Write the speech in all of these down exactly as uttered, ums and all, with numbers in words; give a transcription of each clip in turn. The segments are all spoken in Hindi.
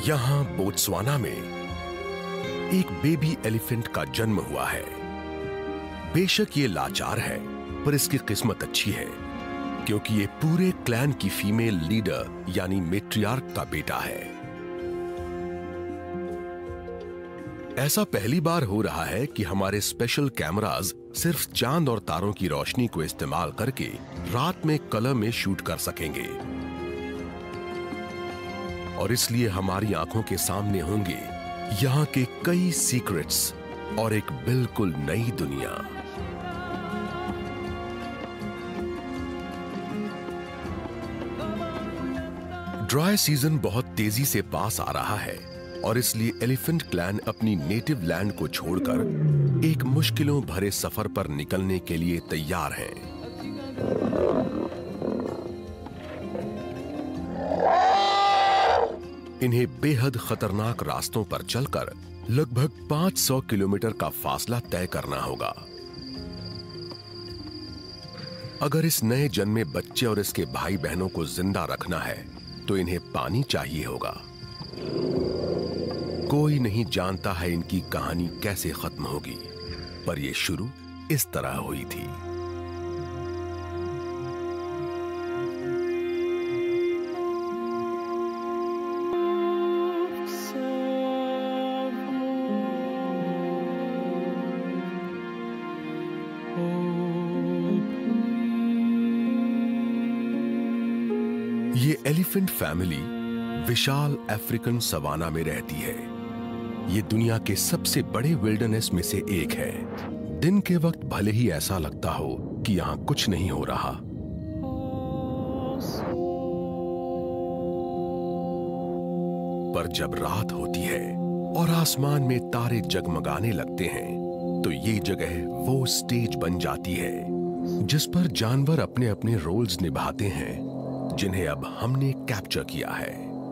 यहाँ बोत्सवाना में एक बेबी एलिफेंट का जन्म हुआ है। बेशक ये लाचार है, पर इसकी किस्मत अच्छी है क्योंकि ये पूरे क्लैन की फीमेल लीडर यानी मैट्रियार्क का बेटा है। ऐसा पहली बार हो रहा है कि हमारे स्पेशल कैमरास सिर्फ चांद और तारों की रोशनी को इस्तेमाल करके रात में कलर में शूट कर सकेंगे, और इसलिए हमारी आंखों के सामने होंगे यहाँ के कई सीक्रेट्स और एक बिल्कुल नई दुनिया। ड्राई सीजन बहुत तेजी से पास आ रहा है और इसलिए एलिफेंट क्लैन अपनी नेटिव लैंड को छोड़कर एक मुश्किलों भरे सफर पर निकलने के लिए तैयार है। इन्हें बेहद खतरनाक रास्तों पर चलकर लगभग पाँच सौ किलोमीटर का फासला तय करना होगा। अगर इस नए जन्मे बच्चे और इसके भाई बहनों को जिंदा रखना है तो इन्हें पानी चाहिए होगा। कोई नहीं जानता है इनकी कहानी कैसे खत्म होगी, पर यह शुरू इस तरह हुई थी। ये एलिफेंट फैमिली विशाल अफ्रीकन सवाना में रहती है। ये दुनिया के सबसे बड़े विल्डरनेस में से एक है। दिन के वक्त भले ही ऐसा लगता हो कि यहां कुछ नहीं हो रहा, पर जब रात होती है और आसमान में तारे जगमगाने लगते हैं तो ये जगह वो स्टेज बन जाती है जिस पर जानवर अपने अपने रोल्स निभाते हैं जिन्हें अब हमने कैप्चर किया है।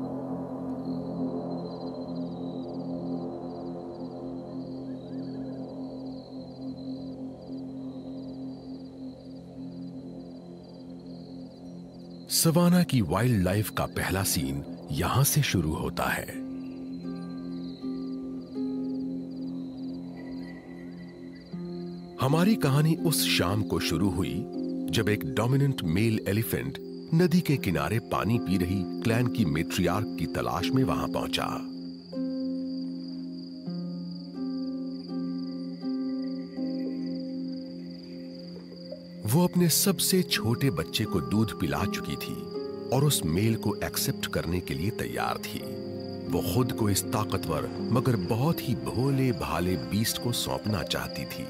सवाना की वाइल्ड लाइफ का पहला सीन यहां से शुरू होता है। हमारी कहानी उस शाम को शुरू हुई जब एक डोमिनेंट मेल एलिफेंट नदी के किनारे पानी पी रही क्लैन की मैट्रियार्क की तलाश में वहां पहुंचा। वो अपने सबसे छोटे बच्चे को दूध पिला चुकी थी और उस मेल को एक्सेप्ट करने के लिए तैयार थी। वो खुद को इस ताकतवर मगर बहुत ही भोले भाले बीस्ट को सौंपना चाहती थी।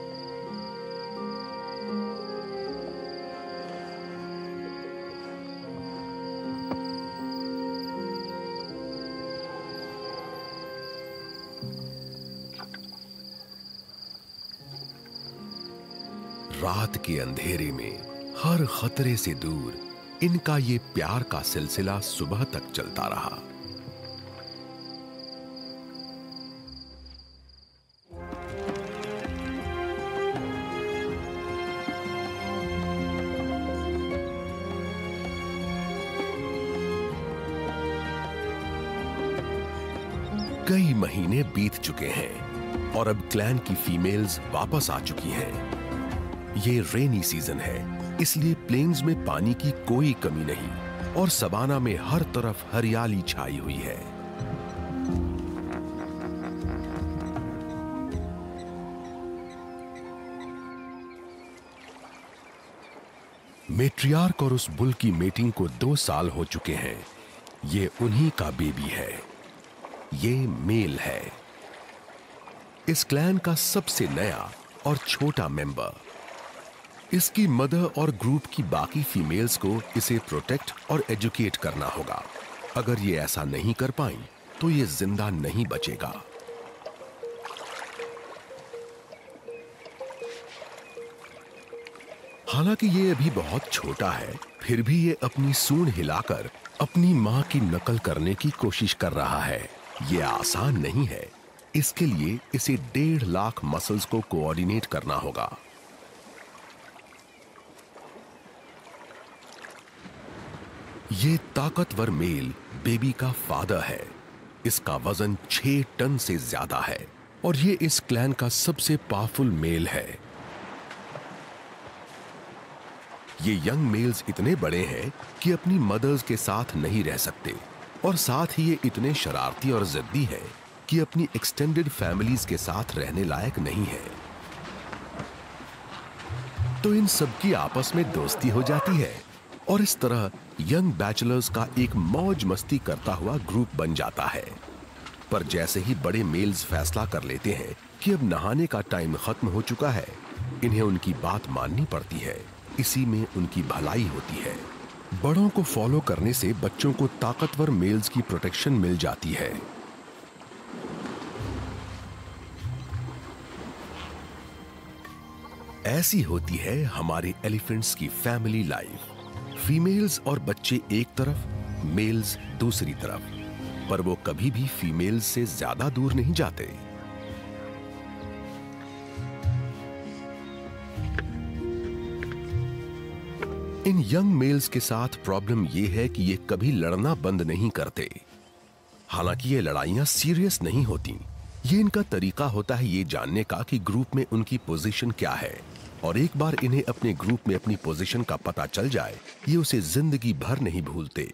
रात के अंधेरे में हर खतरे से दूर इनका ये प्यार का सिलसिला सुबह तक चलता रहा। कई महीने बीत चुके हैं और अब क्लैन की फीमेल्स वापस आ चुकी हैं। ये रेनी सीजन है, इसलिए प्लेन्स में पानी की कोई कमी नहीं और सवाना में हर तरफ हरियाली छाई हुई है। मैट्रियार्क और उस बुल की मेटिंग को दो साल हो चुके हैं। ये उन्हीं का बेबी है। ये मेल है, इस क्लैन का सबसे नया और छोटा मेंबर। इसकी मदर और ग्रुप की बाकी फीमेल्स को इसे प्रोटेक्ट और एजुकेट करना होगा। अगर ये ऐसा नहीं कर पाई तो ये जिंदा नहीं बचेगा। हालांकि ये अभी बहुत छोटा है, फिर भी ये अपनी सूंड हिलाकर अपनी मां की नकल करने की कोशिश कर रहा है। ये आसान नहीं है। इसके लिए इसे डेढ़ लाख मसल्स को कोऑर्डिनेट करना होगा। ये ताकतवर मेल बेबी का फादर है। इसका वजन छह टन से ज्यादा है और ये इस क्लैन का सबसे पावरफुल मेल है। ये यंग मेल्स इतने बड़े हैं कि अपनी मदर्स के साथ नहीं रह सकते और साथ ही ये इतने शरारती और जिद्दी है कि अपनी एक्सटेंडेड फैमिलीज के साथ रहने लायक नहीं है। तो इन सबकी आपस में दोस्ती हो जाती है और इस तरह यंग बैचलर्स का एक मौज मस्ती करता हुआ ग्रुप बन जाता है। पर जैसे ही बड़े मेल्स फैसला कर लेते हैं कि अब नहाने का टाइम खत्म हो चुका है, इन्हें उनकी बात माननी पड़ती है। इसी में उनकी भलाई होती है। बड़ों को फॉलो करने से बच्चों को ताकतवर मेल्स की प्रोटेक्शन मिल जाती है। ऐसी होती है हमारे एलिफेंट्स की फैमिली लाइफ। फीमेल्स और बच्चे एक तरफ, मेल्स दूसरी तरफ, पर वो कभी भी फीमेल्स से ज्यादा दूर नहीं जाते। इन यंग मेल्स के साथ प्रॉब्लम यह है कि ये कभी लड़ना बंद नहीं करते। हालांकि ये लड़ाइयां सीरियस नहीं होती। ये इनका तरीका होता है ये जानने का कि ग्रुप में उनकी पोजीशन क्या है, और एक बार इन्हें अपने ग्रुप में अपनी पोजीशन का पता चल जाए, ये उसे जिंदगी भर नहीं भूलते।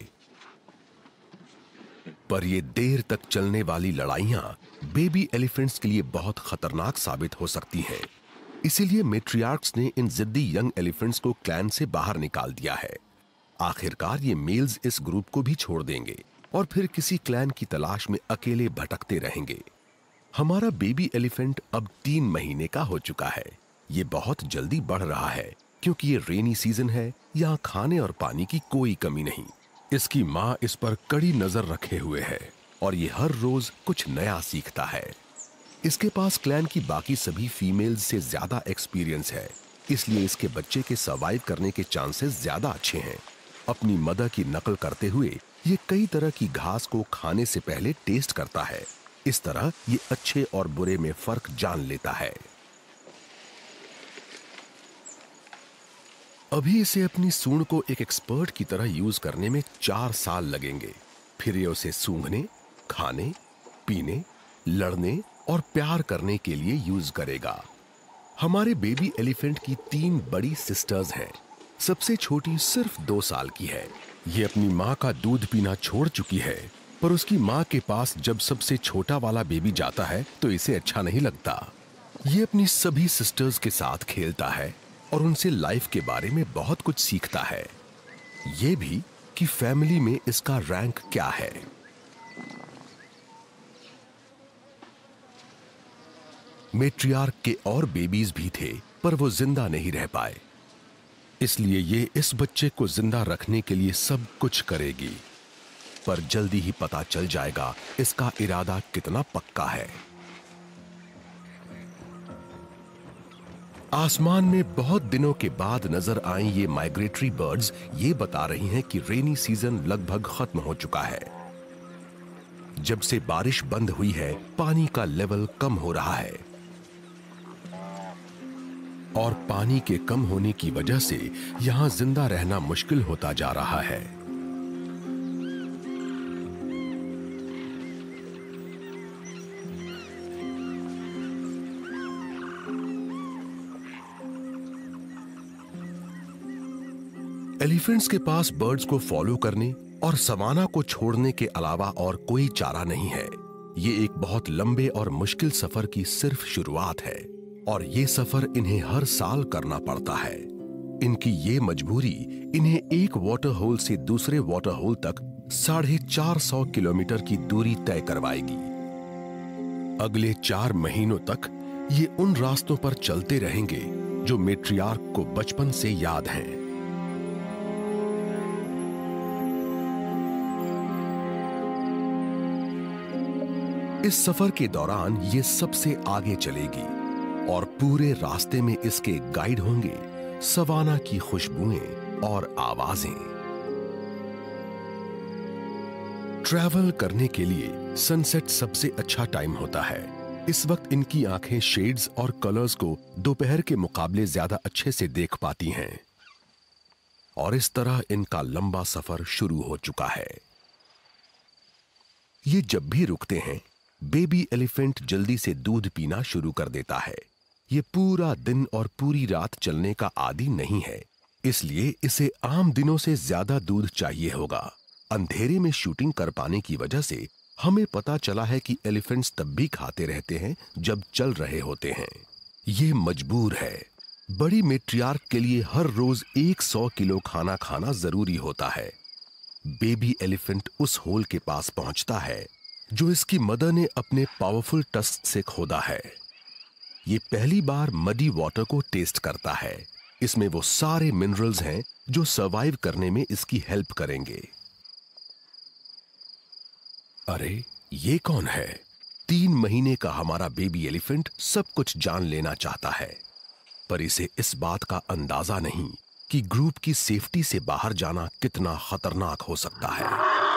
पर ये देर तक चलने वाली लड़ाइयां बेबी एलिफेंट्स के लिए बहुत खतरनाक साबित हो सकती हैं। इसीलिए मैट्रियार्क्स ने इन जिद्दी यंग एलिफेंट्स को क्लैन से बाहर निकाल दिया है। आखिरकार ये मेल्स इस ग्रुप को भी छोड़ देंगे और फिर किसी क्लैन की तलाश में अकेले भटकते रहेंगे। हमारा बेबी एलिफेंट अब तीन महीने का हो चुका है। ये बहुत जल्दी बढ़ रहा है क्योंकि ये रेनी सीजन है, यहाँ खाने और पानी की कोई कमी नहीं। इसकी माँ इस पर कड़ी नजर रखे हुए है और ये हर रोज कुछ नया सीखता है। इसके पास क्लैन की बाकी सभी फीमेल्स से ज्यादा एक्सपीरियंस है, इसलिए इसके बच्चे के सर्वाइव करने के चांसेस ज्यादा अच्छे हैं। अपनी मदर की नकल करते हुए ये कई तरह की घास को खाने से पहले टेस्ट करता है। इस तरह ये अच्छे और बुरे में फर्क जान लेता है। अभी इसे अपनी सूंड को एक एक्सपर्ट की तरह यूज करने में चार साल लगेंगे। फिर ये उसे सूंघने, खाने, पीने, लड़ने और प्यार करने के लिए यूज करेगा। हमारे बेबी एलिफेंट की तीन बड़ी सिस्टर्स हैं। सबसे छोटी सिर्फ दो साल की है। ये अपनी माँ का दूध पीना छोड़ चुकी है, पर उसकी माँ के पास जब सबसे छोटा वाला बेबी जाता है तो इसे अच्छा नहीं लगता। ये अपनी सभी सिस्टर्स के साथ खेलता है और उनसे लाइफ के बारे में बहुत कुछ सीखता है। ये भी कि फैमिली में इसका रैंक क्या है। मैट्रियार्क के और बेबीज भी थे, पर वो जिंदा नहीं रह पाए। इसलिए ये इस बच्चे को जिंदा रखने के लिए सब कुछ करेगी। पर जल्दी ही पता चल जाएगा इसका इरादा कितना पक्का है। आसमान में बहुत दिनों के बाद नजर आई ये माइग्रेटरी बर्ड्स ये बता रही हैं कि रेनी सीजन लगभग खत्म हो चुका है। जब से बारिश बंद हुई है, पानी का लेवल कम हो रहा है और पानी के कम होने की वजह से यहां जिंदा रहना मुश्किल होता जा रहा है। एलिफेंट्स के पास बर्ड्स को फॉलो करने और सवाना को छोड़ने के अलावा और कोई चारा नहीं है। ये एक बहुत लंबे और मुश्किल सफर की सिर्फ शुरुआत है और ये सफर इन्हें हर साल करना पड़ता है। इनकी ये मजबूरी इन्हें एक वाटर होल से दूसरे वाटर होल तक साढ़े चार सौ किलोमीटर की दूरी तय करवाएगी। अगले चार महीनों तक ये उन रास्तों पर चलते रहेंगे जो मैट्रियार्क को बचपन से याद हैं। इस सफर के दौरान ये सबसे आगे चलेगी और पूरे रास्ते में इसके गाइड होंगे सवाना की खुशबुएं और आवाजें। ट्रैवल करने के लिए सनसेट सबसे अच्छा टाइम होता है। इस वक्त इनकी आंखें शेड्स और कलर्स को दोपहर के मुकाबले ज्यादा अच्छे से देख पाती हैं और इस तरह इनका लंबा सफर शुरू हो चुका है। ये जब भी रुकते हैं, बेबी एलिफेंट जल्दी से दूध पीना शुरू कर देता है। ये पूरा दिन और पूरी रात चलने का आदी नहीं है, इसलिए इसे आम दिनों से ज्यादा दूध चाहिए होगा। अंधेरे में शूटिंग कर पाने की वजह से हमें पता चला है कि एलिफेंट्स तब भी खाते रहते हैं जब चल रहे होते हैं। ये मजबूर है। बड़ी मेट्रियार्क के लिए हर रोज सौ किलो खाना खाना जरूरी होता है। बेबी एलिफेंट उस होल के पास पहुंचता है जो इसकी मदर ने अपने पावरफुल टस्क से खोदा है। ये पहली बार मडी वाटर को टेस्ट करता है। इसमें वो सारे मिनरल्स हैं जो सर्वाइव करने में इसकी हेल्प करेंगे। अरे ये कौन है? तीन महीने का हमारा बेबी एलिफेंट सब कुछ जान लेना चाहता है, पर इसे इस बात का अंदाजा नहीं कि ग्रुप की सेफ्टी से बाहर जाना कितना खतरनाक हो सकता है।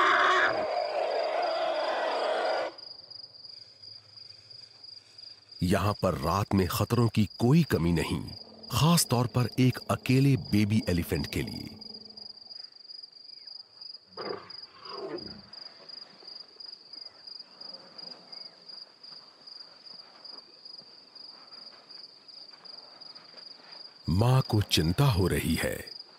यहां पर रात में खतरों की कोई कमी नहीं, खास तौर पर एक अकेले बेबी एलिफेंट के लिए। मां को चिंता हो रही है।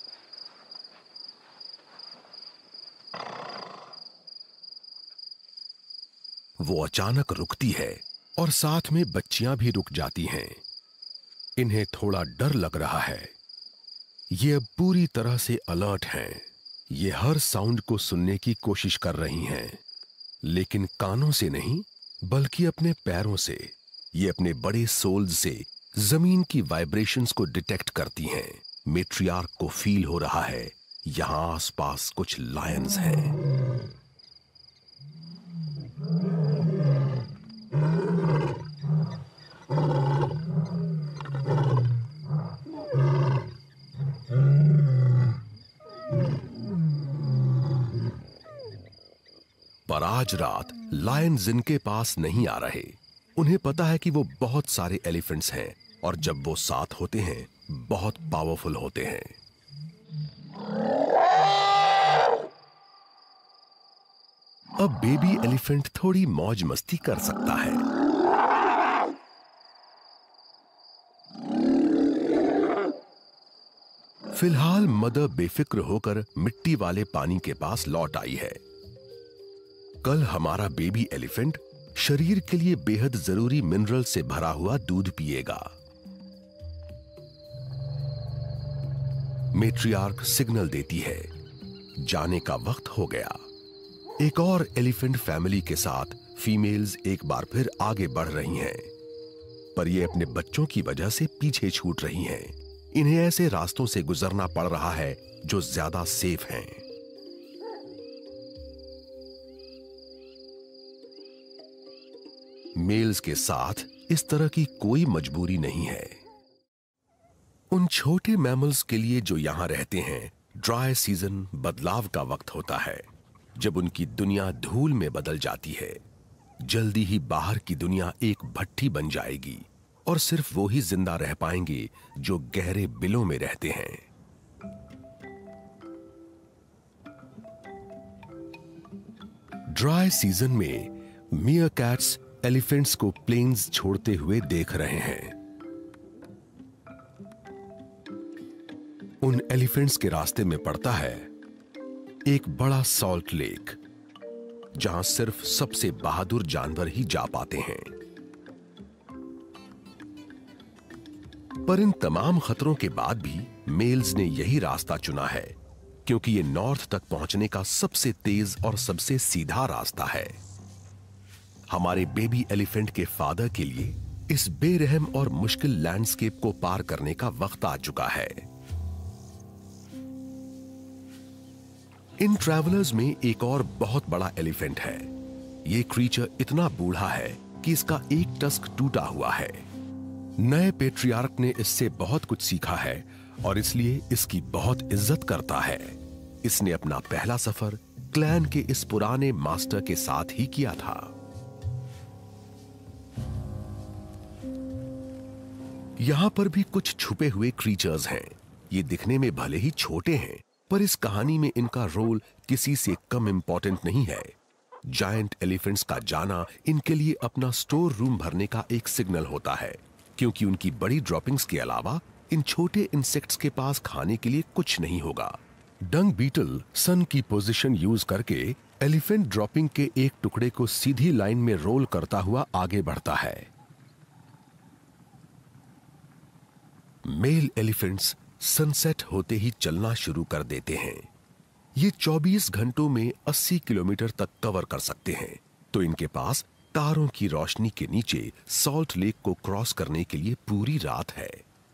वो अचानक रुकती है और साथ में बच्चियां भी रुक जाती हैं। इन्हें थोड़ा डर लग रहा है। ये अब पूरी तरह से अलर्ट हैं। ये हर साउंड को सुनने की कोशिश कर रही हैं, लेकिन कानों से नहीं बल्कि अपने पैरों से। ये अपने बड़े सोल्स से जमीन की वाइब्रेशंस को डिटेक्ट करती हैं। मेट्रियार्क को फील हो रहा है यहां आसपास कुछ लायंस हैं। पर आज रात लायंस इनके पास नहीं आ रहे। उन्हें पता है कि वो बहुत सारे एलिफेंट्स हैं और जब वो साथ होते हैं बहुत पावरफुल होते हैं। अब बेबी एलिफेंट थोड़ी मौज मस्ती कर सकता है। फिलहाल मदर बेफिक्र होकर मिट्टी वाले पानी के पास लौट आई है। कल हमारा बेबी एलिफेंट शरीर के लिए बेहद जरूरी मिनरल से भरा हुआ दूध पिएगा। मेट्रियार्क सिग्नल देती है, जाने का वक्त हो गया। एक और एलिफेंट फैमिली के साथ फीमेल्स एक बार फिर आगे बढ़ रही हैं, पर ये अपने बच्चों की वजह से पीछे छूट रही हैं। इन्हें ऐसे रास्तों से गुजरना पड़ रहा है जो ज्यादा सेफ हैं। मेल्स के साथ इस तरह की कोई मजबूरी नहीं है। उन छोटे मैमल्स के लिए जो यहां रहते हैं, ड्राई सीजन बदलाव का वक्त होता है, जब उनकी दुनिया धूल में बदल जाती है। जल्दी ही बाहर की दुनिया एक भट्ठी बन जाएगी और सिर्फ वो ही जिंदा रह पाएंगे जो गहरे बिलों में रहते हैं। ड्राई सीजन में मीयरकैट्स एलिफेंट्स को प्लेन्स छोड़ते हुए देख रहे हैं। उन एलिफेंट्स के रास्ते में पड़ता है एक बड़ा सॉल्ट लेक, जहां सिर्फ सबसे बहादुर जानवर ही जा पाते हैं। पर इन तमाम खतरों के बाद भी मेल्स ने यही रास्ता चुना है, क्योंकि ये नॉर्थ तक पहुंचने का सबसे तेज और सबसे सीधा रास्ता है। हमारे बेबी एलिफेंट के फादर के लिए इस बेरहम और मुश्किल लैंडस्केप को पार करने का वक्त आ चुका है। इन ट्रैवलर्स में एक और बहुत बड़ा एलिफेंट है। ये क्रीचर इतना बूढ़ा है कि इसका एक टस्क टूटा हुआ है। नए पेट्रियार्क ने इससे बहुत कुछ सीखा है और इसलिए इसकी बहुत इज्जत करता है। इसने अपना पहला सफर क्लैन के इस पुराने मास्टर के साथ ही किया था। यहां पर भी कुछ छुपे हुए क्रीचर्स हैं। ये दिखने में भले ही छोटे हैं, पर इस कहानी में इनका रोल किसी से कम इंपॉर्टेंट नहीं है। जायंट एलिफेंट्स का जाना इनके लिए अपना स्टोर रूम भरने का एक सिग्नल होता है, क्योंकि उनकी बड़ी ड्रॉपिंग्स के अलावा इन छोटे इंसेक्ट्स के पास खाने के लिए कुछ नहीं होगा। डंग बीटल सन की पोजीशन यूज करके एलिफेंट ड्रॉपिंग के एक टुकड़े को सीधी लाइन में रोल करता हुआ आगे बढ़ता है। मेल एलिफेंट्स सनसेट होते ही चलना शुरू कर देते हैं। ये चौबीस घंटों में अस्सी किलोमीटर तक कवर कर सकते हैं, तो इनके पास तारों की रोशनी के नीचे सॉल्ट लेक को क्रॉस करने के लिए पूरी रात है।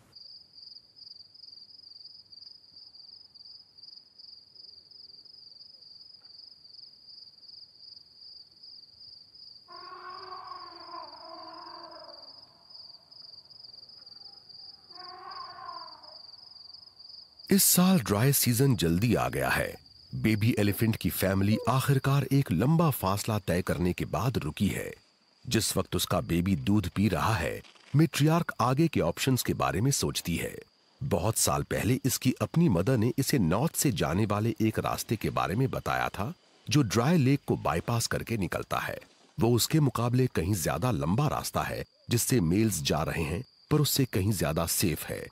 इस साल ड्राई सीजन जल्दी आ गया है। बेबी एलिफेंट की फैमिली आखिरकार एक लंबा फासला तय करने के बाद रुकी है। जिस वक्त उसका बेबी दूध पी रहा है, मैट्रियार्क आगे के ऑप्शंस के बारे में सोचती है। बहुत साल पहले इसकी अपनी मदर ने इसे नॉर्थ से जाने वाले एक रास्ते के बारे में बताया था, जो ड्राई लेक को बाईपास करके निकलता है। वो उसके मुकाबले कहीं ज्यादा लंबा रास्ता है जिससे मेल्स जा रहे हैं, पर उससे कहीं ज्यादा सेफ है।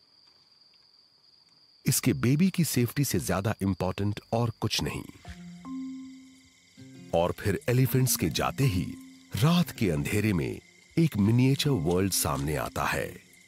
इसके बेबी की सेफ्टी से ज्यादा इंपॉर्टेंट और कुछ नहीं। और फिर एलिफेंट्स के जाते ही रात के अंधेरे में एक मिनिएचर वर्ल्ड सामने आता है।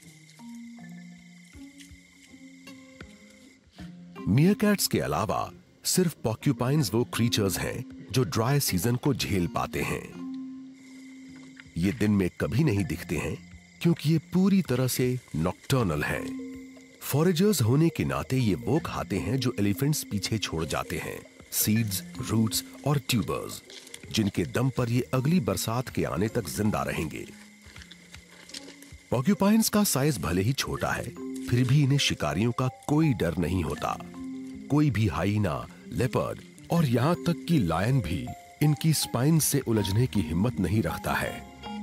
मियरकैट्स के अलावा सिर्फ पॉर्क्यूपाइन्स वो क्रीचर्स हैं जो ड्राई सीजन को झेल पाते हैं। ये दिन में कभी नहीं दिखते हैं क्योंकि ये पूरी तरह से नॉक्टर्नल हैं। फॉरेजर्स होने के नाते ये वो खाते हैं जो एलिफेंट्स पीछे छोड़ जाते हैं, सीड्स, रूट्स और ट्यूबर्स, जिनके दम पर ये अगली बरसात के आने तक जिंदा रहेंगे। पॉर्क्यूपाइन्स का साइज भले ही छोटा है, फिर भी इन्हें शिकारियों का कोई डर नहीं होता। कोई भी हाइना, लेपर्ड और यहां तक कि लायन भी इनकी स्पाइन से उलझने की हिम्मत नहीं रखता है।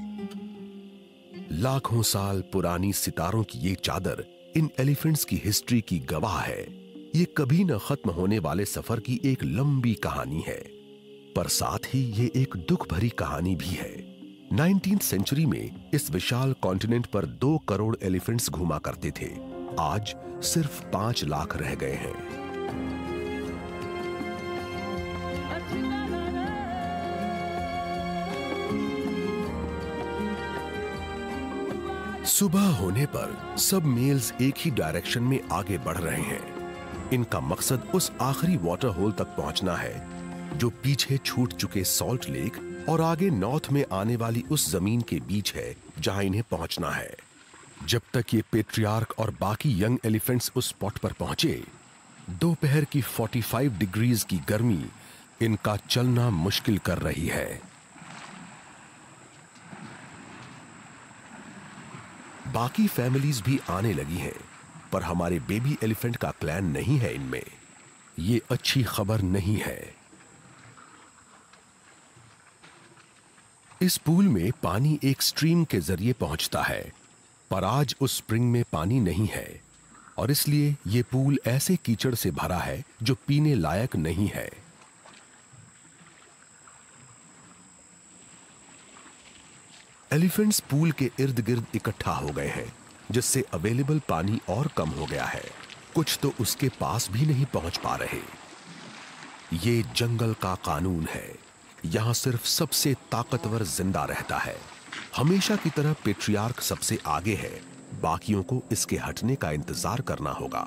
लाखों साल पुरानी सितारों की ये चादर इन एलिफेंट्स की हिस्ट्री की गवाह है। ये कभी न खत्म होने वाले सफर की एक लंबी कहानी है, पर साथ ही ये एक दुख भरी कहानी भी है। नाइनटीन्थ सेंचुरी में इस विशाल कॉन्टिनेंट पर दो करोड़ एलिफेंट्स घूमा करते थे। आज सिर्फ पांच लाख रह गए हैं। सुबह होने पर सब मेल्स एक ही डायरेक्शन में आगे बढ़ रहे हैं। इनका मकसद उस आखिरी वाटर होल तक पहुंचना है जो पीछे छूट चुके सॉल्ट लेक और आगे नॉर्थ में आने वाली उस जमीन के बीच है जहां इन्हें पहुंचना है। जब तक ये पेट्रियार्क और बाकी यंग एलिफेंट्स उस स्पॉट पर पहुंचे, दोपहर की पैंतालीस डिग्रीज की गर्मी इनका चलना मुश्किल कर रही है। बाकी फैमिलीज भी आने लगी हैं, पर हमारे बेबी एलिफेंट का क्लैन नहीं है इनमें। ये अच्छी खबर नहीं है। इस पूल में पानी एक स्ट्रीम के जरिए पहुंचता है, पर आज उस स्प्रिंग में पानी नहीं है और इसलिए ये पूल ऐसे कीचड़ से भरा है जो पीने लायक नहीं है। एलिफेंट्स पूल के इर्द गिर्द इकट्ठा हो गए हैं, जिससे अवेलेबल पानी और कम हो गया है। कुछ तो उसके पास भी नहीं पहुंच पा रहे। ये जंगल का कानून है। यहां सिर्फ सबसे ताकतवर जिंदा रहता है। हमेशा की तरह पेट्रियार्क सबसे आगे है। बाकियों को इसके हटने का इंतजार करना होगा।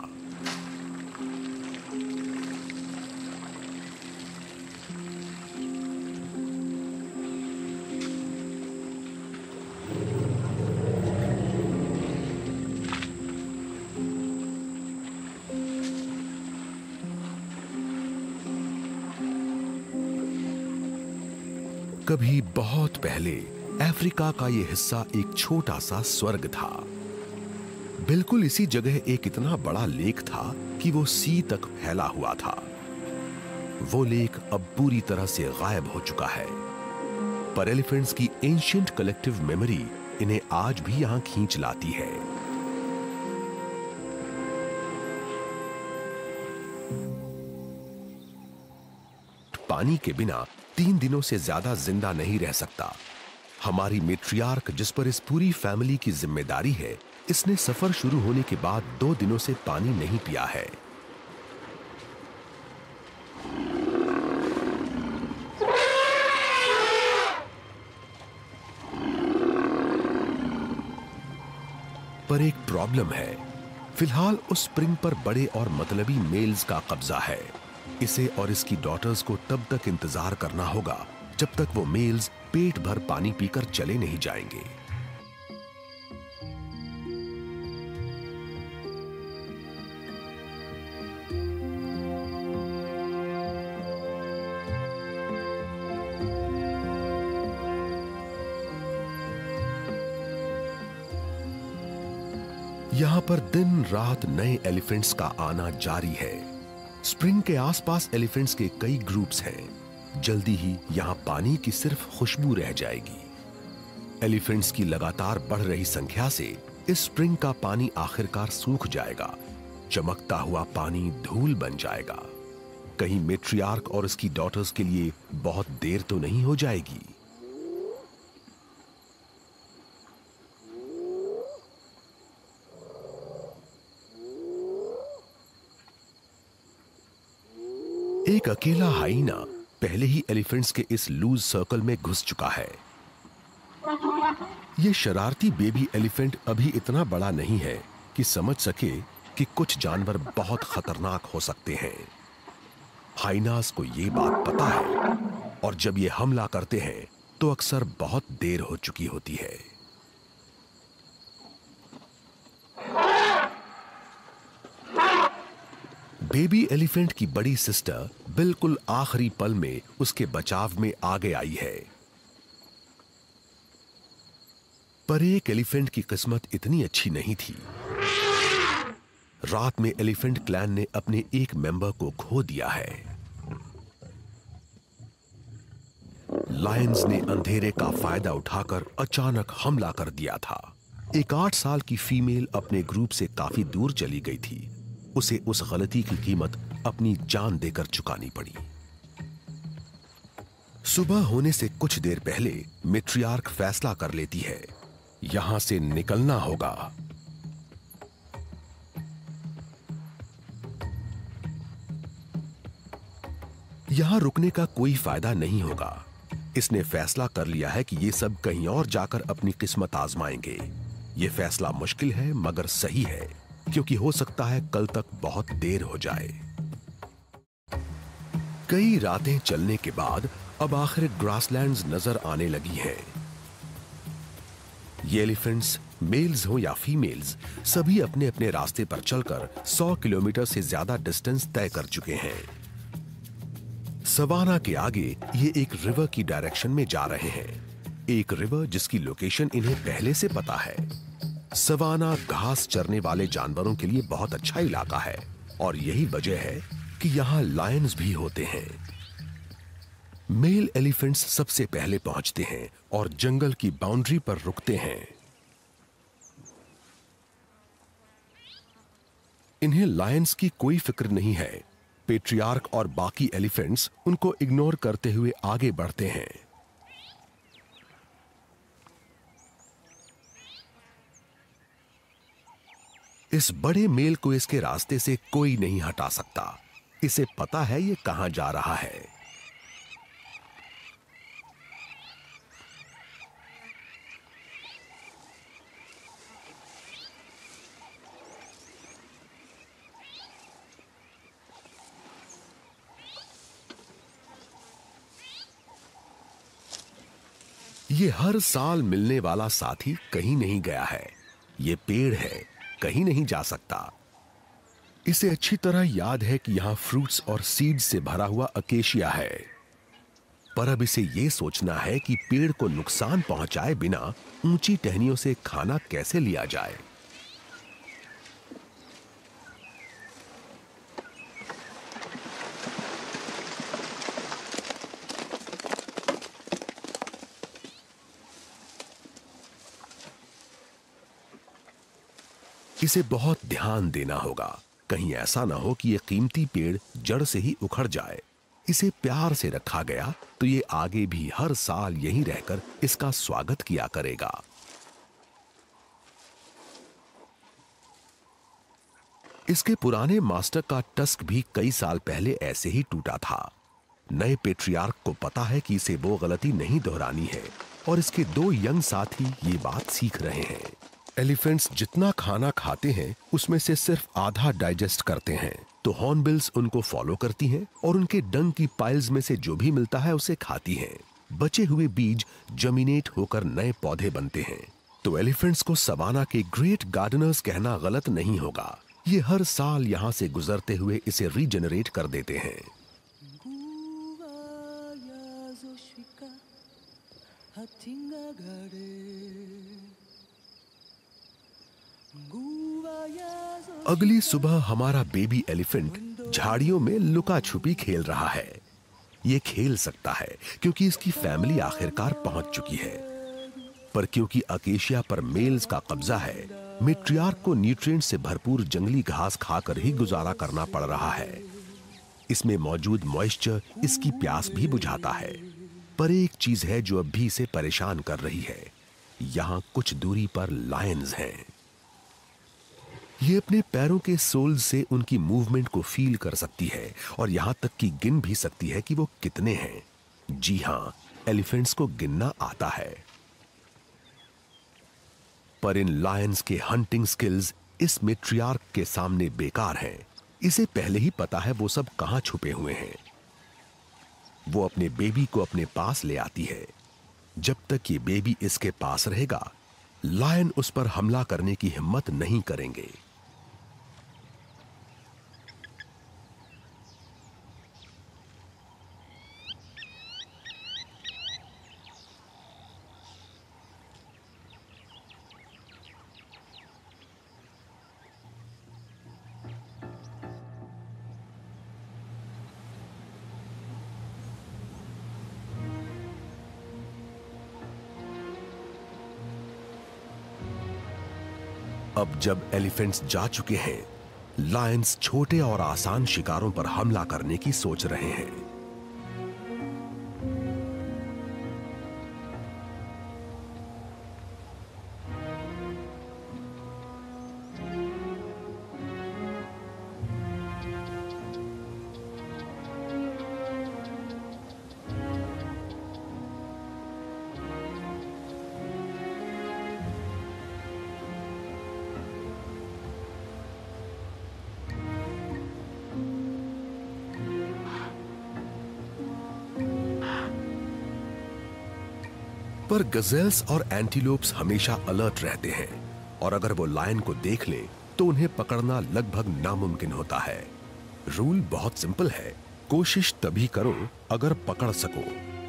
कभी बहुत पहले अफ्रीका का यह हिस्सा एक छोटा सा स्वर्ग था। बिल्कुल इसी जगह एक इतना बड़ा लेक था कि वो सी तक फैला हुआ था। वो लेक अब पूरी तरह से गायब हो चुका है, पर एलिफेंट्स की एंशिएंट कलेक्टिव मेमोरी इन्हें आज भी यहां खींच लाती है। पानी के बिना तीन दिनों से ज्यादा जिंदा नहीं रह सकता। हमारी मेट्रियार्क, जिस पर इस पूरी फैमिली की जिम्मेदारी है, इसने सफर शुरू होने के बाद दो दिनों से पानी नहीं पिया है। पर एक प्रॉब्लम है। फिलहाल उस स्प्रिंग पर बड़े और मतलबी मेल्स का कब्जा है। इसे और इसकी डॉटर्स को तब तक इंतजार करना होगा जब तक वो मेल्स पेट भर पानी पीकर चले नहीं जाएंगे। यहां पर दिन रात नए एलिफेंट्स का आना जारी है। स्प्रिंग के आसपास एलिफेंट्स के कई ग्रुप्स हैं। जल्दी ही यहां पानी की सिर्फ खुशबू रह जाएगी। एलिफेंट्स की लगातार बढ़ रही संख्या से इस स्प्रिंग का पानी आखिरकार सूख जाएगा। चमकता हुआ पानी धूल बन जाएगा। कहीं मेट्रियार्क और उसकी डॉटर्स के लिए बहुत देर तो नहीं हो जाएगी। एक अकेला हाइना पहले ही एलिफेंट्स के इस लूज सर्कल में घुस चुका है। यह शरारती बेबी एलिफेंट अभी इतना बड़ा नहीं है कि समझ सके कि कुछ जानवर बहुत खतरनाक हो सकते हैं। हाइनास को यह बात पता है और जब ये हमला करते हैं तो अक्सर बहुत देर हो चुकी होती है। बेबी एलिफेंट की बड़ी सिस्टर बिल्कुल आखिरी पल में उसके बचाव में आगे आई है। पर एक एलिफेंट की किस्मत इतनी अच्छी नहीं थी। रात में एलिफेंट क्लैन ने अपने एक मेंबर को खो दिया है। लायंस ने अंधेरे का फायदा उठाकर अचानक हमला कर दिया था। एक आठ साल की फीमेल अपने ग्रुप से काफी दूर चली गई थी। उसे उस गलती की कीमत अपनी जान देकर चुकानी पड़ी। सुबह होने से कुछ देर पहले मेट्रियार्क फैसला कर लेती है, यहां से निकलना होगा। यहां रुकने का कोई फायदा नहीं होगा। इसने फैसला कर लिया है कि ये सब कहीं और जाकर अपनी किस्मत आजमाएंगे। ये फैसला मुश्किल है मगर सही है, क्योंकि हो सकता है कल तक बहुत देर हो जाए। कई रातें चलने के बाद अब आखिर ग्रासलैंड्स नजर आने लगी हैं। ये एलिफेंट्स, मेल्स हो या फीमेल्स, सभी अपने अपने रास्ते पर चलकर सौ किलोमीटर से ज्यादा डिस्टेंस तय कर चुके हैं। सवाना के आगे ये एक रिवर की डायरेक्शन में जा रहे हैं। एक रिवर जिसकी लोकेशन इन्हें पहले से पता है। सवाना घास चरने वाले जानवरों के लिए बहुत अच्छा इलाका है और यही वजह है कि यहां लायंस भी होते हैं। मेल एलिफेंट्स सबसे पहले पहुंचते हैं और जंगल की बाउंड्री पर रुकते हैं। इन्हें लायंस की कोई फिक्र नहीं है। पेट्रियार्क और बाकी एलिफेंट्स उनको इग्नोर करते हुए आगे बढ़ते हैं। इस बड़े मेल को इसके रास्ते से कोई नहीं हटा सकता। इसे पता है ये कहां जा रहा है। ये हर साल मिलने वाला साथी कहीं नहीं गया है। ये पेड़ है, कहीं नहीं जा सकता। इसे अच्छी तरह याद है कि यहां फ्रूट्स और सीड्स से भरा हुआ अकेशिया है। पर अब इसे यह सोचना है कि पेड़ को नुकसान पहुंचाए बिना ऊंची टहनियों से खाना कैसे लिया जाए। इसे बहुत ध्यान देना होगा, कहीं ऐसा ना हो कि यह कीमती पेड़ जड़ से ही उखड़ जाए। इसे प्यार से रखा गया तो ये आगे भी हर साल यहीं रहकर इसका स्वागत किया करेगा। इसके पुराने मास्टर का टस्क भी कई साल पहले ऐसे ही टूटा था। नए पेट्रियार्क को पता है कि इसे वो गलती नहीं दोहरानी है और इसके दो यंग साथी ये बात सीख रहे हैं। एलिफेंट्स जितना खाना खाते हैं उसमें से सिर्फ आधा डाइजेस्ट करते हैं, तो हॉर्नबिल्स उनको फॉलो करती हैं और उनके डंग की पाइल्स में से जो भी मिलता है उसे खाती हैं। बचे हुए बीज जर्मिनेट होकर नए पौधे बनते हैं। तो एलिफेंट्स को सवाना के ग्रेट गार्डनर्स कहना गलत नहीं होगा। ये हर साल यहाँ से गुजरते हुए इसे रीजनरेट कर देते हैं। अगली सुबह हमारा बेबी एलिफेंट झाड़ियों में लुका छुपी खेल रहा है। ये खेल सकता है क्योंकि इसकी फैमिली आखिरकार पहुंच चुकी है, पर क्योंकि अकेशिया पर मेल्स का कब्जा है, मैट्रियार्क को न्यूट्रिएंट से भरपूर जंगली घास खाकर ही गुजारा करना पड़ रहा है। इसमें मौजूद मॉइस्चर इसकी प्यास भी बुझाता है, पर एक चीज है जो अब भी इसे परेशान कर रही है। यहां कुछ दूरी पर लायंस हैं। ये अपने पैरों के सोल्स से उनकी मूवमेंट को फील कर सकती है और यहां तक कि गिन भी सकती है कि वो कितने हैं। जी हां, एलिफेंट्स को गिनना आता है। पर इन लायंस के हंटिंग स्किल्स इस मैट्रियार्क के सामने बेकार हैं। इसे पहले ही पता है वो सब कहां छुपे हुए हैं। वो अपने बेबी को अपने पास ले आती है। जब तक ये बेबी इसके पास रहेगा, लायन उस पर हमला करने की हिम्मत नहीं करेंगे। अब जब एलिफेंट्स जा चुके हैं, लायंस छोटे और आसान शिकारों पर हमला करने की सोच रहे हैं। पर गजेल्स और एंटीलोप्स हमेशा अलर्ट रहते हैं और अगर वो लायन को देख लें तो उन्हें पकड़ना लगभग नामुमकिन होता है। रूल बहुत सिंपल है, कोशिश तभी करो अगर पकड़ सको।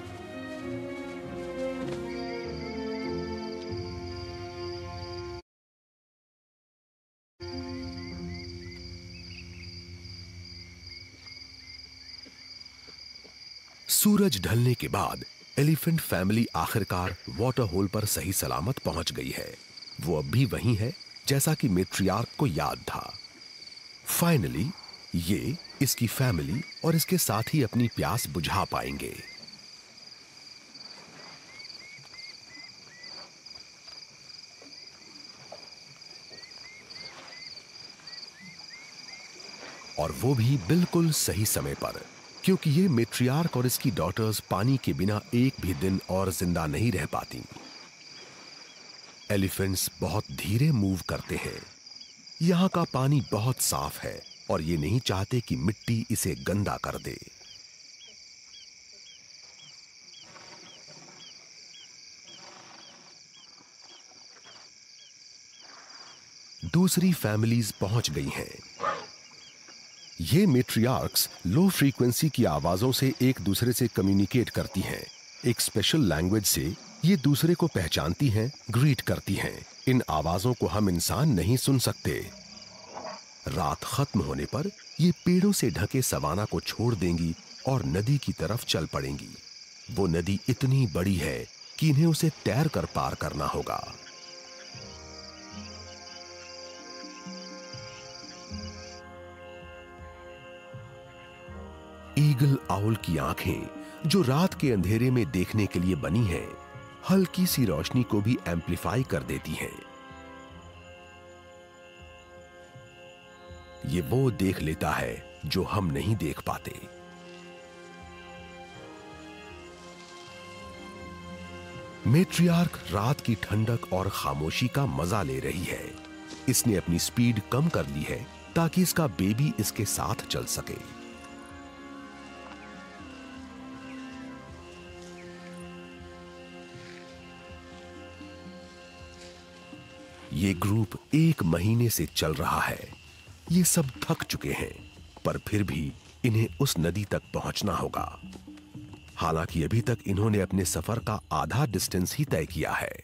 सूरज ढलने के बाद एलिफेंट फैमिली आखिरकार वाटर होल पर सही सलामत पहुंच गई है। वो अब भी वहीं है जैसा कि मैट्रियार्क को याद था। फाइनली ये, इसकी फैमिली और इसके साथ ही अपनी प्यास बुझा पाएंगे। और वो भी बिल्कुल सही समय पर, क्योंकि ये मैट्रियार्क और इसकी डॉटर्स पानी के बिना एक भी दिन और जिंदा नहीं रह पाती। एलिफेंट्स बहुत धीरे मूव करते हैं। यहां का पानी बहुत साफ है और ये नहीं चाहते कि मिट्टी इसे गंदा कर दे। दूसरी फैमिलीज पहुंच गई हैं। ये मैट्रियार्क्स लो फ्रीक्वेंसी की आवाजों से एक दूसरे से कम्युनिकेट करती हैं। एक स्पेशल लैंग्वेज से ये दूसरे को पहचानती हैं, ग्रीट करती हैं। इन आवाजों को हम इंसान नहीं सुन सकते। रात खत्म होने पर ये पेड़ों से ढके सवाना को छोड़ देंगी और नदी की तरफ चल पड़ेंगी। वो नदी इतनी बड़ी है कि इन्हें उसे तैर कर पार करना होगा। ईगल आउल की आंखें, जो रात के अंधेरे में देखने के लिए बनी हैं, हल्की सी रोशनी को भी एम्प्लीफाई कर देती हैं। ये वो देख लेता है जो हम नहीं देख पाते। मैट्रियार्क रात की ठंडक और खामोशी का मजा ले रही है। इसने अपनी स्पीड कम कर ली है ताकि इसका बेबी इसके साथ चल सके। ये ग्रुप एक महीने से चल रहा है। ये सब थक चुके हैं, पर फिर भी इन्हें उस नदी तक पहुंचना होगा। हालांकि अभी तक इन्होंने अपने सफर का आधा डिस्टेंस ही तय किया है।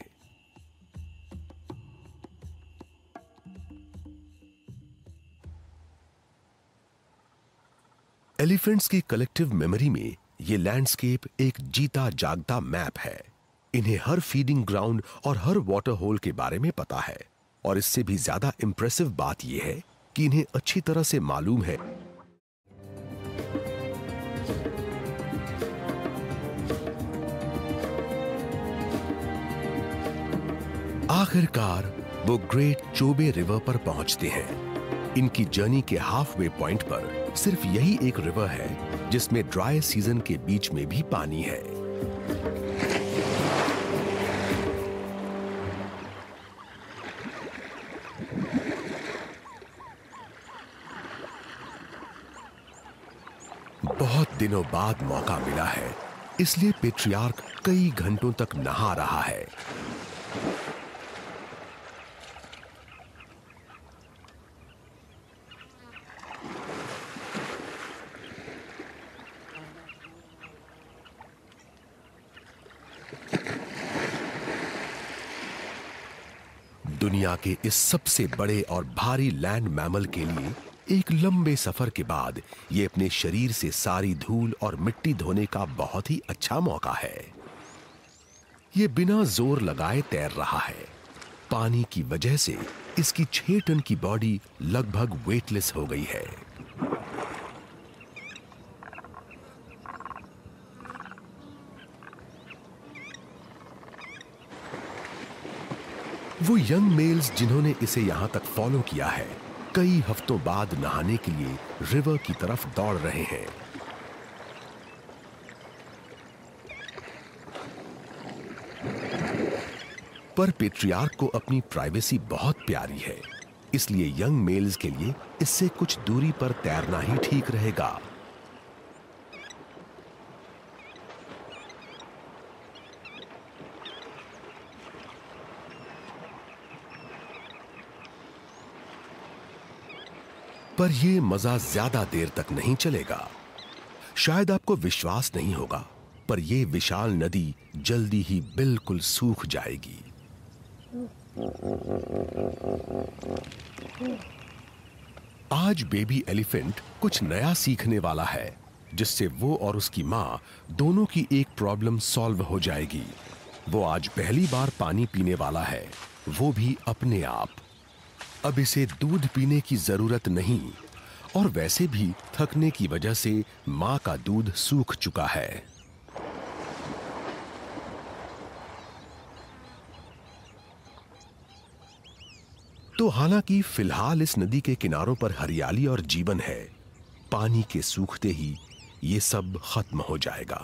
एलिफेंट्स की कलेक्टिव मेमोरी में ये लैंडस्केप एक जीता जागता मैप है। इन्हें हर फीडिंग ग्राउंड और हर वाटर होल के बारे में पता है, और इससे भी ज्यादा इंप्रेसिव बात यह है कि इन्हें अच्छी तरह से मालूम है आखिरकार वो ग्रेट चोबे रिवर पर पहुंचते हैं। इनकी जर्नी के हाफ वे पॉइंट पर सिर्फ यही एक रिवर है जिसमें ड्राई सीजन के बीच में भी पानी है। बहुत दिनों बाद मौका मिला है, इसलिए पैट्रियार्क कई घंटों तक नहा रहा है। दुनिया के इस सबसे बड़े और भारी लैंड मैमल के लिए एक लंबे सफर के बाद ये अपने शरीर से सारी धूल और मिट्टी धोने का बहुत ही अच्छा मौका है। ये बिना जोर लगाए तैर रहा है। पानी की वजह से इसकी छह टन की बॉडी लगभग वेटलेस हो गई है। वो यंग मेल्स जिन्होंने इसे यहां तक फॉलो किया है, कई हफ्तों बाद नहाने के लिए रिवर की तरफ दौड़ रहे हैं। पर पैट्रियार्क को अपनी प्राइवेसी बहुत प्यारी है, इसलिए यंग मेल्स के लिए इससे कुछ दूरी पर तैरना ही ठीक रहेगा। पर यह मजा ज्यादा देर तक नहीं चलेगा। शायद आपको विश्वास नहीं होगा, पर यह विशाल नदी जल्दी ही बिल्कुल सूख जाएगी। आज बेबी एलिफेंट कुछ नया सीखने वाला है, जिससे वो और उसकी मां दोनों की एक प्रॉब्लम सॉल्व हो जाएगी। वो आज पहली बार पानी पीने वाला है, वो भी अपने आप। अब इसे दूध पीने की जरूरत नहीं, और वैसे भी थकने की वजह से मां का दूध सूख चुका है। तो हालांकि फिलहाल इस नदी के किनारों पर हरियाली और जीवन है, पानी के सूखते ही ये सब खत्म हो जाएगा।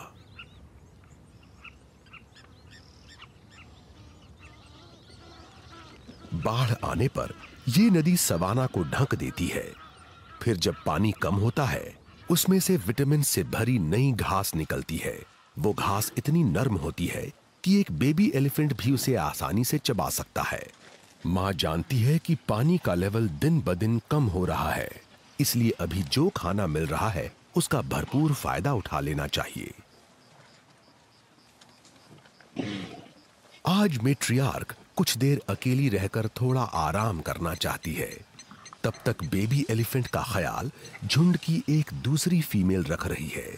बाढ़ आने पर ये नदी सवाना को ढक देती है। फिर जब पानी कम होता है, उसमें से विटामिन से भरी नई घास निकलती है। वो घास इतनी नरम होती है कि एक बेबी एलिफेंट भी उसे आसानी से चबा सकता है। मां जानती है कि पानी का लेवल दिन ब दिन कम हो रहा है, इसलिए अभी जो खाना मिल रहा है उसका भरपूर फायदा उठा लेना चाहिए। आज मैट्रियार्क कुछ देर अकेली रहकर थोड़ा आराम करना चाहती है। तब तक बेबी एलिफेंट का ख्याल झुंड की एक दूसरी फीमेल रख रही है।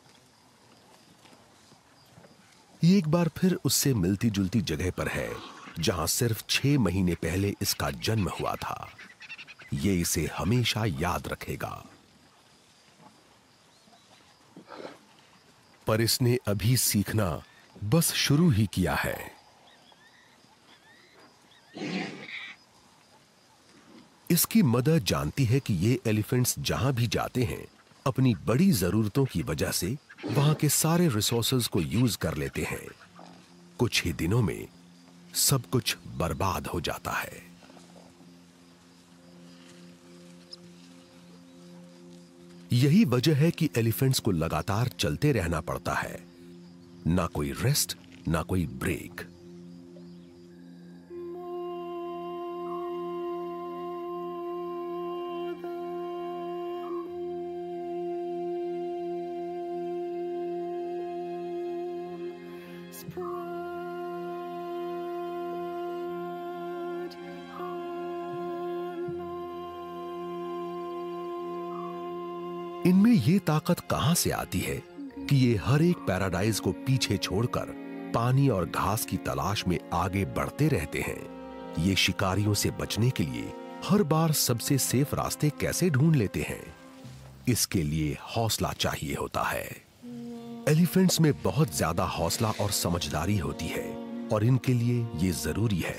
ये एक बार फिर उससे मिलती जुलती जगह पर है, जहां सिर्फ छह महीने पहले इसका जन्म हुआ था। ये इसे हमेशा याद रखेगा। पर इसने अभी सीखना बस शुरू ही किया है। इसकी मदर जानती है कि ये एलिफेंट्स जहां भी जाते हैं अपनी बड़ी जरूरतों की वजह से वहां के सारे रिसोर्सेज को यूज कर लेते हैं। कुछ ही दिनों में सब कुछ बर्बाद हो जाता है। यही वजह है कि एलिफेंट्स को लगातार चलते रहना पड़ता है, ना कोई रेस्ट, ना कोई ब्रेक। इनमें ये ताकत कहां से आती है कि ये हर एक पैराडाइज को पीछे छोड़कर पानी और घास की तलाश में आगे बढ़ते रहते हैं। ये शिकारियों से बचने के लिए हर बार सबसे सेफ रास्ते कैसे ढूंढ लेते हैं, इसके लिए हौसला चाहिए होता है। एलिफेंट्स में बहुत ज्यादा हौसला और समझदारी होती है और इनके लिए ये जरूरी है।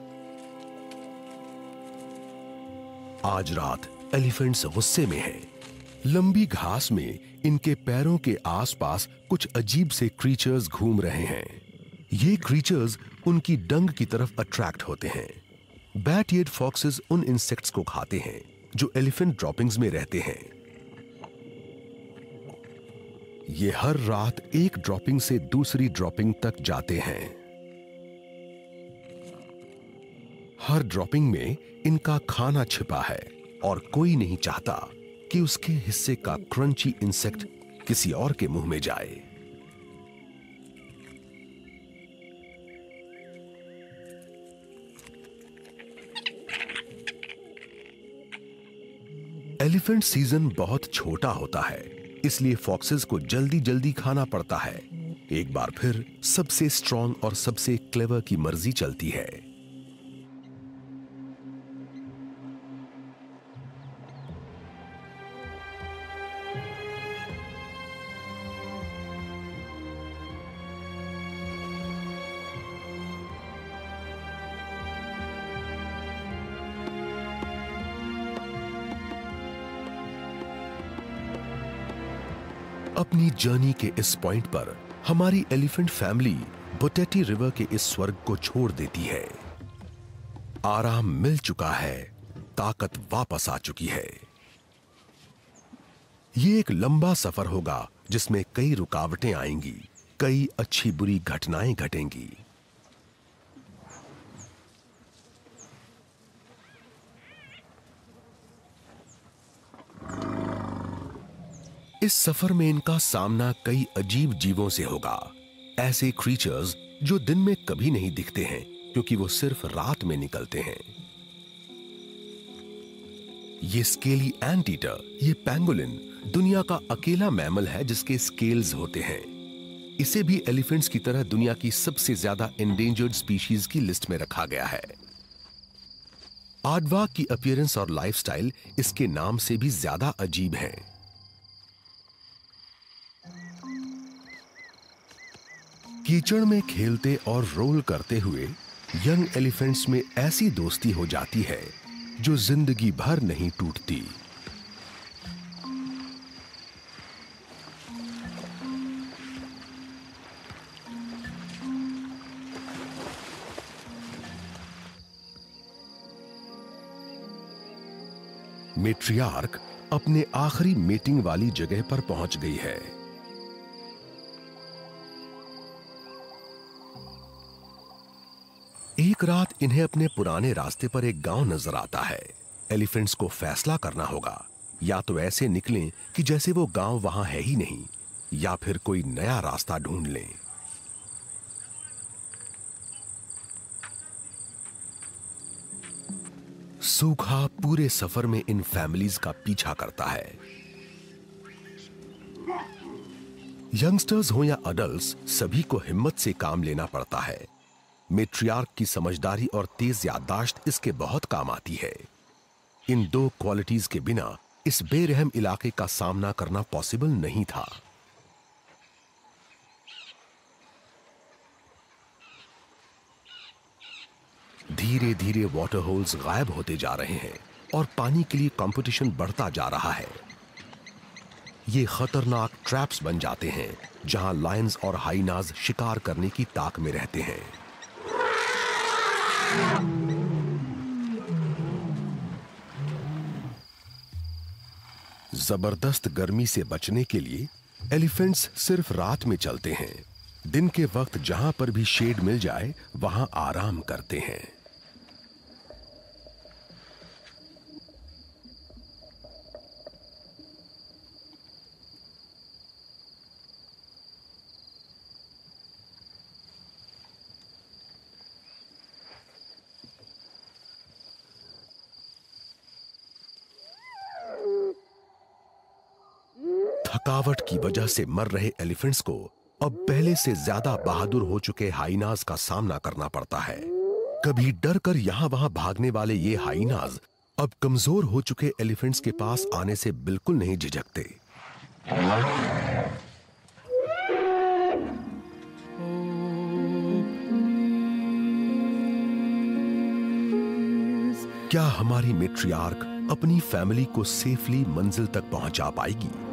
आज रात एलिफेंट्स गुस्से में हैं। लंबी घास में इनके पैरों के आसपास कुछ अजीब से क्रीचर्स घूम रहे हैं। ये क्रीचर्स उनकी डंग की तरफ अट्रैक्ट होते हैं। बैट-ईयर्ड फॉक्सेस उन इंसेक्ट्स को खाते हैं जो एलिफेंट ड्रॉपिंग्स में रहते हैं। ये हर रात एक ड्रॉपिंग से दूसरी ड्रॉपिंग तक जाते हैं। हर ड्रॉपिंग में इनका खाना छिपा है और कोई नहीं चाहता कि उसके हिस्से का क्रंची इंसेक्ट किसी और के मुंह में जाए। एलिफेंट सीजन बहुत छोटा होता है, इसलिए फॉक्सेस को जल्दी जल्दी खाना पड़ता है। एक बार फिर सबसे स्ट्रॉन्ग और सबसे क्लेवर की मर्जी चलती है। अपनी जर्नी के इस पॉइंट पर हमारी एलिफेंट फैमिली बोटेटी रिवर के इस स्वर्ग को छोड़ देती है। आराम मिल चुका है, ताकत वापस आ चुकी है। ये एक लंबा सफर होगा जिसमें कई रुकावटें आएंगी, कई अच्छी बुरी घटनाएं घटेंगी। इस सफर में इनका सामना कई अजीब जीवों से होगा। ऐसे क्रीचर्स जो दिन में कभी नहीं दिखते हैं क्योंकि वो सिर्फ रात में निकलते हैं। ये स्केली एंटीटर, ये पैंगोलिन दुनिया का अकेला मैमल है जिसके स्केल्स होते हैं। इसे भी एलिफेंट्स की तरह दुनिया की सबसे ज्यादा एंडेंजर्ड स्पीशीज की लिस्ट में रखा गया है। आडवाक की अपीयरेंस और लाइफस्टाइल इसके नाम से भी ज्यादा अजीब है। कीचड़ में खेलते और रोल करते हुए यंग एलिफेंट्स में ऐसी दोस्ती हो जाती है जो जिंदगी भर नहीं टूटती। मैट्रियार्क अपने आखिरी मीटिंग वाली जगह पर पहुंच गई है। एक रात इन्हें अपने पुराने रास्ते पर एक गांव नजर आता है। एलिफेंट्स को फैसला करना होगा, या तो ऐसे निकलें कि जैसे वो गांव वहां है ही नहीं, या फिर कोई नया रास्ता ढूंढ लें। सूखा पूरे सफर में इन फैमिलीज का पीछा करता है। यंगस्टर्स हो या अडल्ट्स, सभी को हिम्मत से काम लेना पड़ता है। मेट्रियार्क की समझदारी और तेज याददाश्त इसके बहुत काम आती है। इन दो क्वालिटीज के बिना इस बेरहम इलाके का सामना करना पॉसिबल नहीं था। धीरे धीरे वाटर होल्स गायब होते जा रहे हैं और पानी के लिए कंपटीशन बढ़ता जा रहा है। ये खतरनाक ट्रैप्स बन जाते हैं जहां लायंस और हाइनाज शिकार करने की ताक में रहते हैं। जबरदस्त गर्मी से बचने के लिए एलिफेंट्स सिर्फ रात में चलते हैं। दिन के वक्त जहां पर भी शेड मिल जाए वहां आराम करते हैं। थकावट की वजह से मर रहे एलिफेंट्स को अब पहले से ज्यादा बहादुर हो चुके हाइनाज का सामना करना पड़ता है। कभी डर कर यहां वहां भागने वाले ये हाइनाज अब कमजोर हो चुके एलिफेंट्स के पास आने से बिल्कुल नहीं झिझकते। क्या हमारी मेट्रियार्क अपनी फैमिली को सेफली मंजिल तक पहुंचा पाएगी?